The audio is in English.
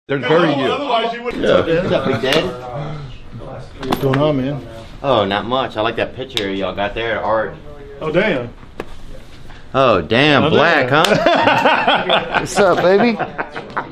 They're very you. Otherwise you wouldn't. Yeah. What's up, Big Daddy? What's going on, man? Oh, not much. I like that picture y'all got there, art. Oh, damn. Oh, damn, black, huh? What's up, baby?